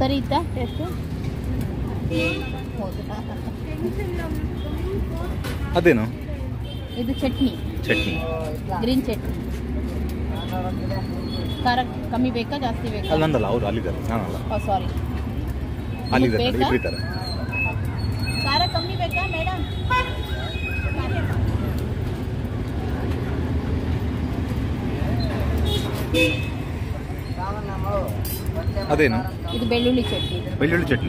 ಸರಿ ಇತ್ತಾ ಟೇಸ್ಟ್? ಅದೇನು ಇದು ಚಟ್ನಿ, ಗ್ರೀನ್ ಚಟ್ನಿ. ಖಾರ ಕಮ್ಮಿ ಬೇಕಾ ಜಾಸ್ತಿ ಬೇಕಾ? ಅಲ್ಲಂದಲ್ಲ, ಅವರು ಅಲ್ಲಿದ್ದಾರೆ, ನಾನಲ್ಲ. ಸಾರಿ, ಅಲ್ಲಿದ್ದಾರೆ, ಇಬ್ಬರಿದ್ದಾರೆ. ಖಾರ ಕಮ್ಮಿ ಬೇಕಾ ಮೇಡಮ್? ಅದೇನು? ಇದು ಬೆಳ್ಳುಳ್ಳಿ ಚಟ್ನಿ.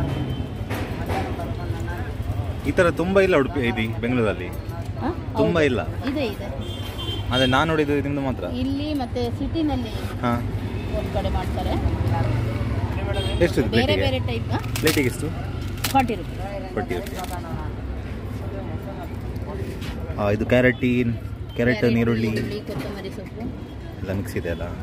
ಈ ಥರ ತುಂಬ ಇಲ್ಲ ಉಡುಪಿ, ಇದು ಬೆಂಗಳೂರಲ್ಲಿ ತುಂಬ ಇಲ್ಲ. ಇದೆ ಅದೇ ನಾನು ನೋಡಿದ್ದು ನಿಮ್ದು ಮಾತ್ರ ಇಲ್ಲಿ, ಮತ್ತೆ ಸಿಟಿನಲ್ಲಿ ಒಂದು ಕಡೆ ಮಾಡ್ತಾರೆ. ಎಷ್ಟು ಬೇರೆ ಬೇರೆ ಟೈಪ್. ಪ್ಲೇಟಿಗೆ ಎಷ್ಟು? 40 ರೂಪಾಯಿ. ಇದು ಕ್ಯಾರೆಟ್, ನೀರುಳ್ಳಿ, ಕೊತ್ತಂಬರಿ ಸೊಪ್ಪು ಎಲ್ಲ ಮಿಕ್ಸ್ ಇದೆ ಅಲ್ಲ.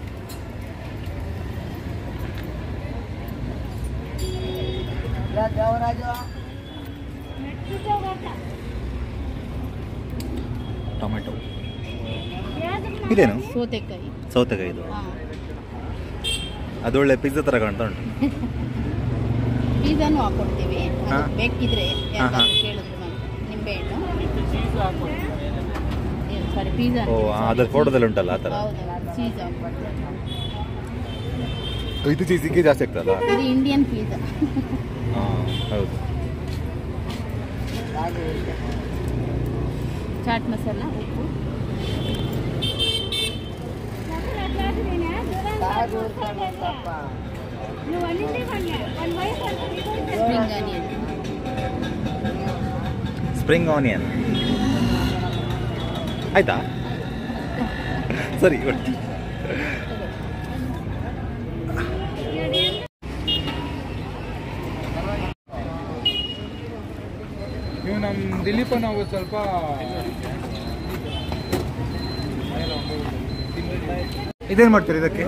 ಟೊಮೆಟೊ, ಇದೇನು? ಸೌತೆಕಾಯಿ. ಇದು ಅದೊಳ್ಳೆ ಪಿಜ್ಜಾ ತರ ಕಾಣ್ತಾ ಉಂಟು. ಪಿಜ್ಜಾನು ಹಾಕೊಡ್ತೀವಿ, ಬೇಕಿದ್ರೆ ಕೇಳಿದ್ರು. ನಿಂಬೆಹಣ್ಣು, ಸಾರಿ ಪಿಜ್ಜಾ. ಅದ್ರ ಫೋಟೋದಲ್ಲಿ ಉಂಟಲ್ಲ ಆ ಥರ. ಚೀಸ್ ಇದು ಚೀಸಿಗೆ ಜಾಸ್ತಿ ಆಗ್ತದಲ್ಲ. ಇದು ಇಂಡಿಯನ್ ಪಿಜ್ಜಾ. ಹೌದು. ಚಾಟ್ ಮಸಾಲ, ಉಪ್ಪು, ಸ್ಪ್ರಿಂಗ್ ಆನಿಯನ್ ಆಯ್ತಾ? ಸರಿ. ನೀವು ನಮ್ಮ ದಿಲೀಪ ನಾವು ಸ್ವಲ್ಪ ಇದೇನು ಮಾಡ್ತೀರಿ ಇದಕ್ಕೆ?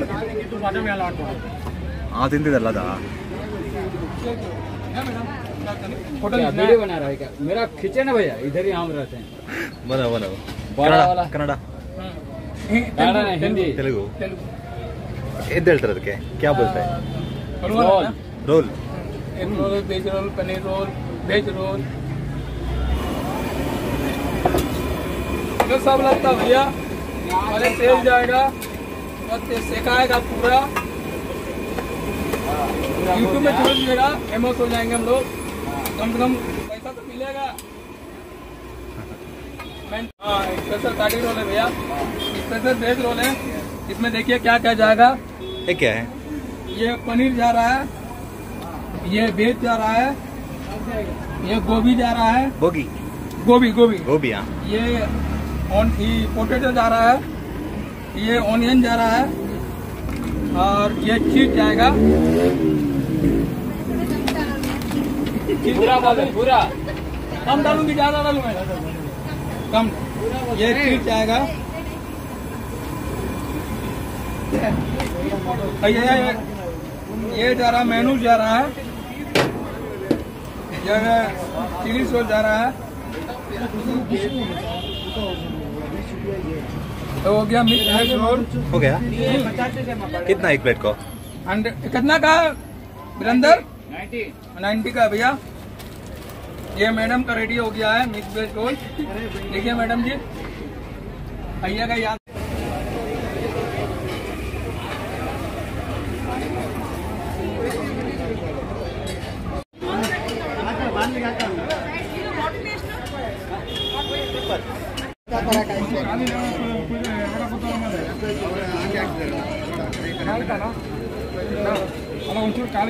ತಿಂದಿದ್ದಲ್ಲ ಅದಾ? वीडियो बना रहा है क्या? मेरा खींचे ना भैया, इधर ही हम रहते हैं. ಕನ್ನಡ, ಹಿಂದಿ, ತೆಲುಗು. ಎಂತ ಹೇಳ್ತಾರೆ ಅದಕ್ಕೆ? ಕ್ಯಾ ಬೋಲ್ತಾ है? Roll, egg roll, veg roll, paneer roll, veg roll, सब लगता भैया. पहले तेल जाएगा, सेकाएगा पूरा. यूट्यूब में छोड़ दीजिएगा, फेमस हो जाएंगे हम लोग. कम से कम पैसा तो मिलेगा. स्पेशल काटी रोल है भैया, स्पेशल वेज रोल है. इसमें देखिए क्या क्या जाएगा. ये क्या है? ये पनीर जा रहा है, ये वेज जा रहा है, ये गोभी जा रहा है. गोभी. हाँ. ये पोटैटो जा रहा है, ये ऑनियन जा रहा है, और ये चीज जाएगा. पूरा कम डालूंगी, ज्यादा डालूंगा कम. ये चीज जाएगा. ये जा रहा, मेनू जा रहा है, ये चिली सॉस जा रहा है. तो हो गया मिक्स वेज रोल. हो गया. कितना एक प्लेट को? कितना का वीरेंद्र? 90 का भैया. ये मैडम का रेडी हो गया है मिक्स वेज रोल. देखिए मैडम जी, भैया का याद. ಒಂಚೂರು ಖಾಲಿ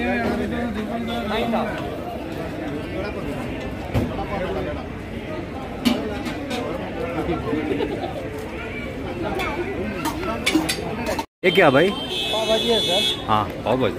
ये क्या भाई? पाव भाजी है सर. हाँ, पाव भाजी.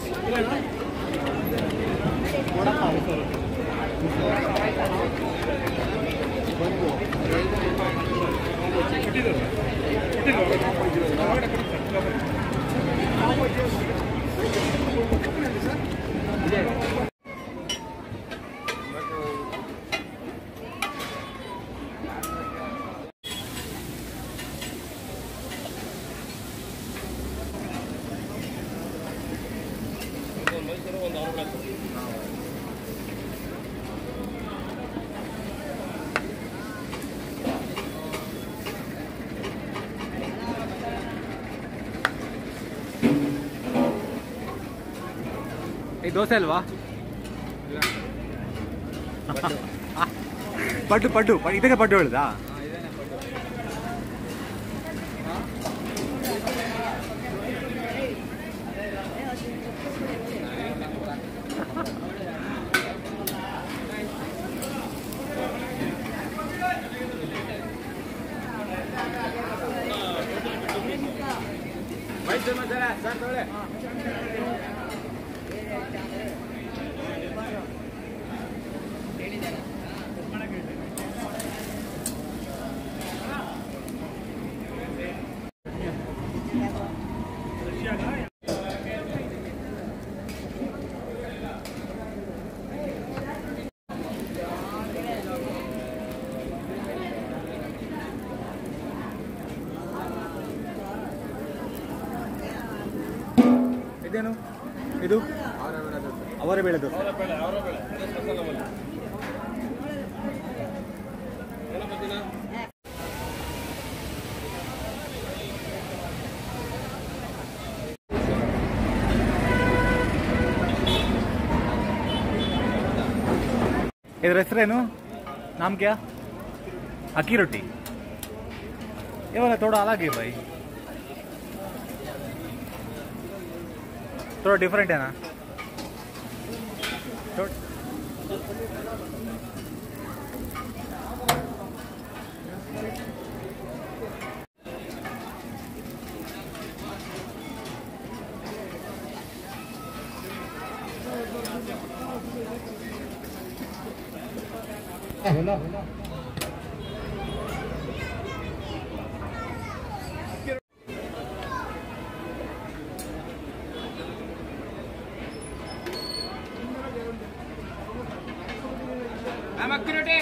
ಈ ದೋಸೆ ಅಲ್ವಾ? ಪಡ್ಡು ಪಡ್ಡು ಇದಕ್ಕೆ ಪಡ್ಡು ಹೇಳುದಾ? ಇದೇನು ಇದು? ಅವರ ಬೇಳೆ ದೋಸೆ. ಇದ್ರ ಹೆಸರೇನು? नाम क्या? अक्की रोटी. ये वाला थोड़ा अलग है भाई, थोड़ा डिफरेंट है ना. अक्की रोटी.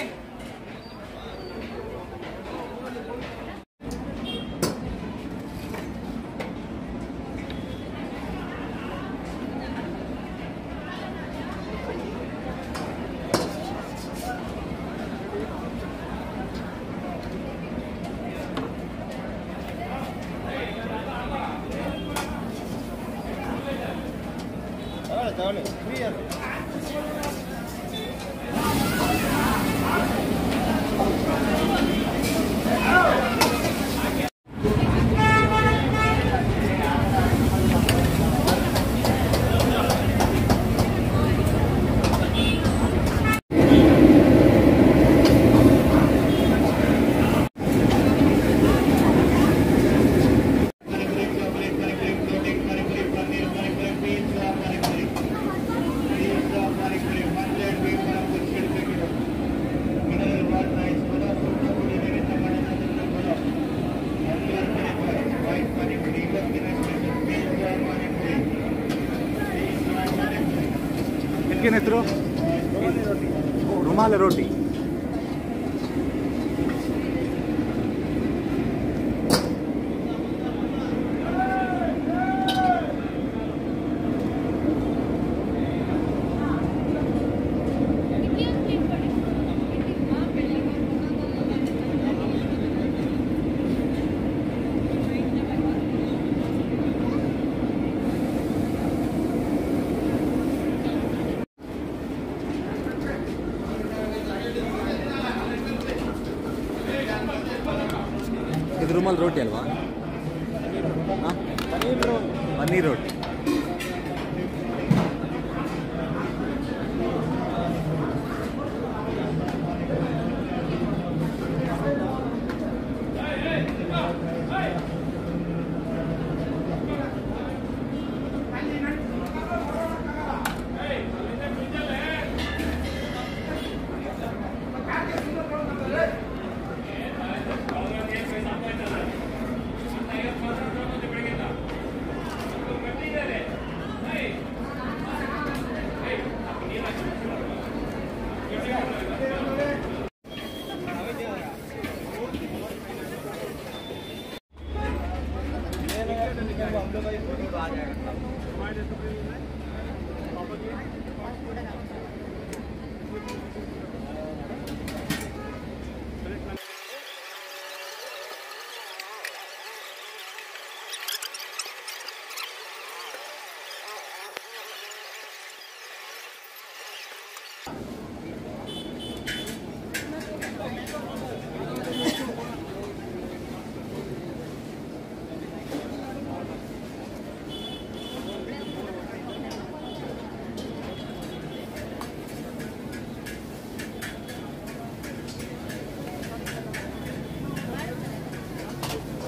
ಇದಕ್ಕೇನು ಹೆಸರು? ರುಮಾಲಿ ರೋಟಿ. ಇದು ರುಮಾಲ್ ರೋಟಿ ಅಲ್ವಾ? ಪನ್ನೀರ್ ರೋಟಿ.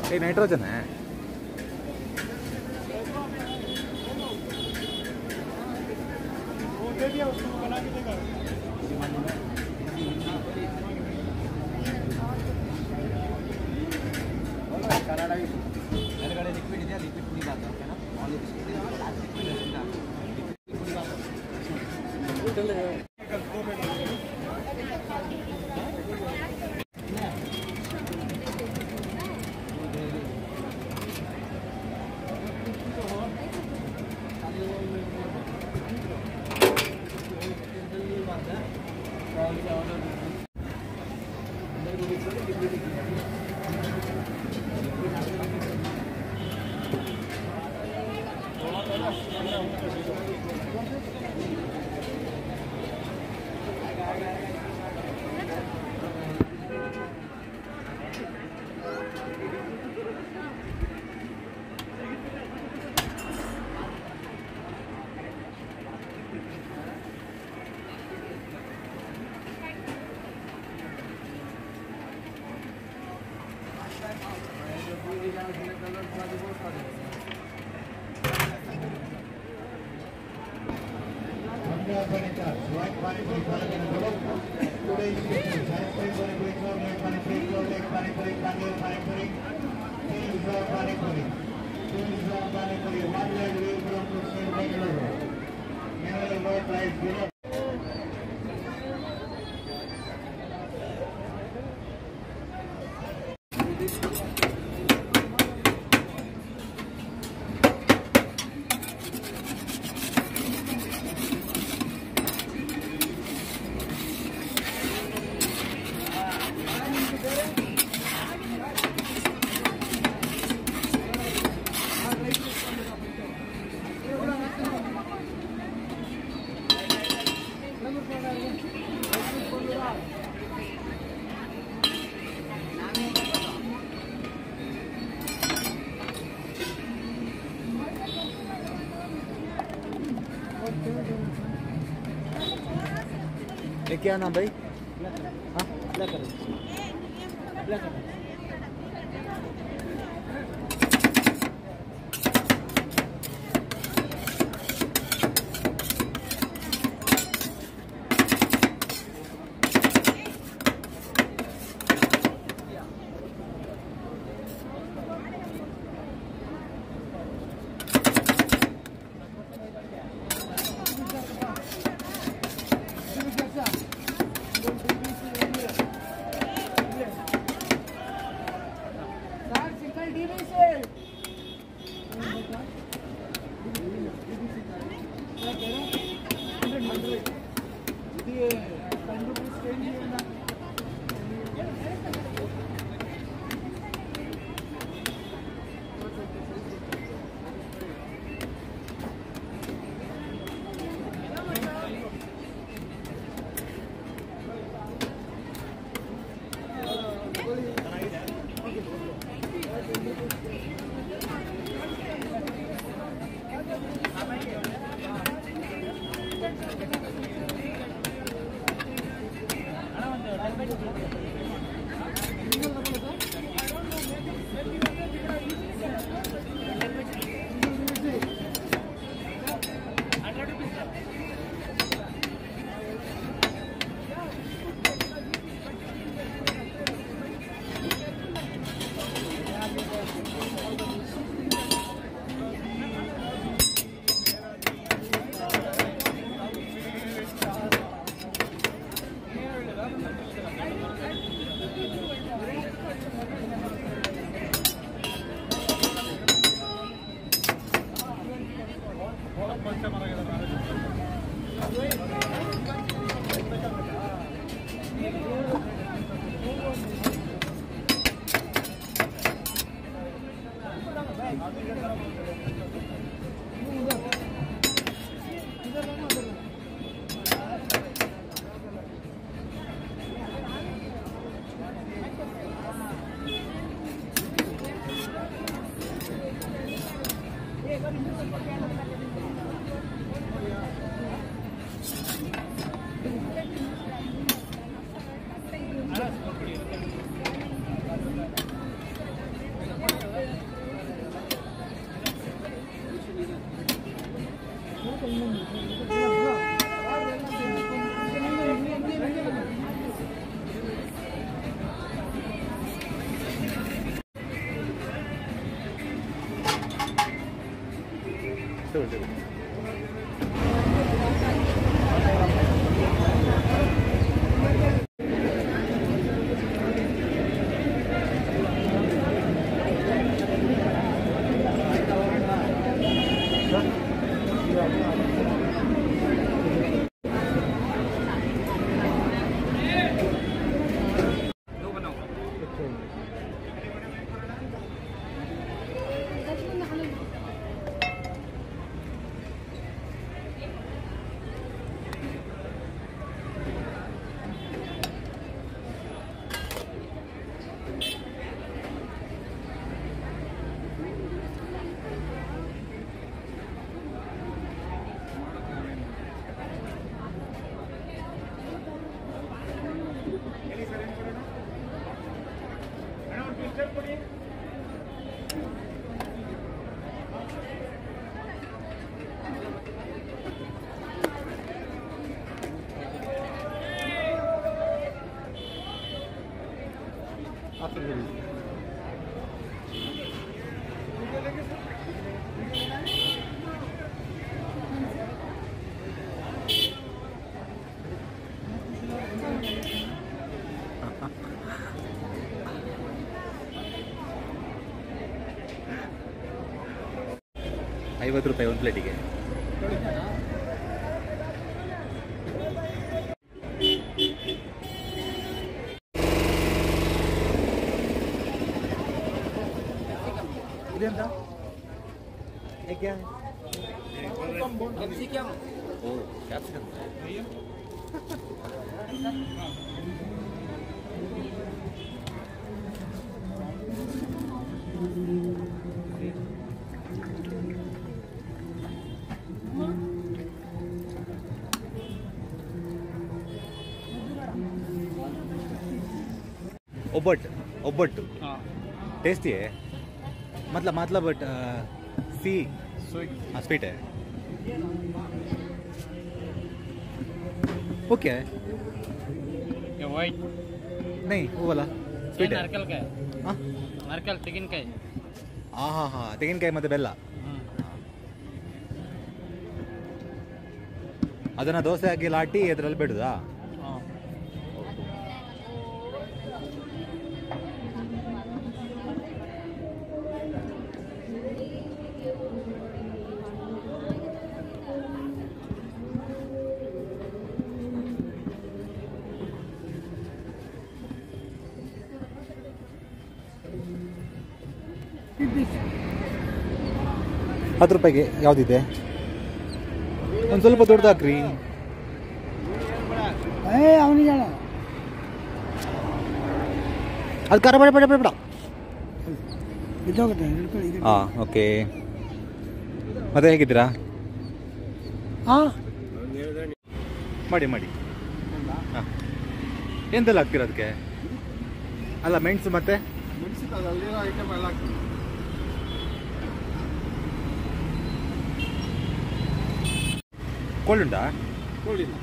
ये नाइट्रोजन है। ये क्या नाम भाई? ₹50 ಒಂದು ಪ್ಲೇಟಿಗೆ. ಇದೆಂತ ಏಕೆ? ಓ ಕ್ಯಾಪ್ಸಿಕಮ್. ಒಬ್ಬಟ್ಟು टेस्टी है मतलब बट सी स्वीट है. ओके है ये वाइट नहीं वो वाला स्वीट है. नारकल का है. हाँ नारकल ತೆಂಗಿನಕಾಯಿ. हाँ ತೆಂಗಿನಕಾಯಿ ಮತ್ತೆ ಬೆಲ್ಲ. ಅದನ್ನ ದೋಸೆ ಹಾಕಿ ಲಾಟಿ ಅದರಲ್ಲಿ ಬಿಡುದಾ? ₹10 ಯಾವುದಿದೆ? ಒಂದು ಸ್ವಲ್ಪ ದೊಡ್ಡದು ಹಾಕ್ರಿ. ಅದು ಖಾರ ಬೇಡ ಬೇಡ ಬೇಡ. ಹಾಂ ಓಕೆ. ಮತ್ತೆ ಹೇಗಿದ್ದೀರಾ? ಮಾಡಿ ಹಾಂ ಎಂತೆಲ್ಲ ಹಾಕ್ತೀರಾ ಅದಕ್ಕೆ? ಅಲ್ಲ ಮೆಣಸು ಮತ್ತೆ ಐಟಮ್ ಎಲ್ಲ ಹಾಕ್ತೀವಿ. ಕೋಲ್ಡ್ ಉಂಟಾ? ಕೋಲ್ಡ್ ಇಲ್ಲ.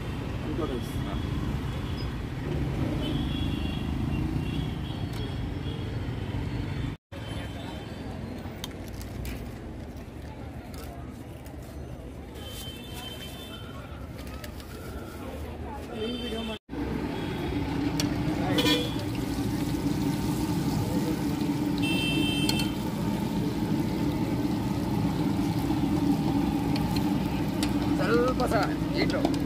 ಸ್ವಲ್ಪ ಸಹ ಇಟ್ಟು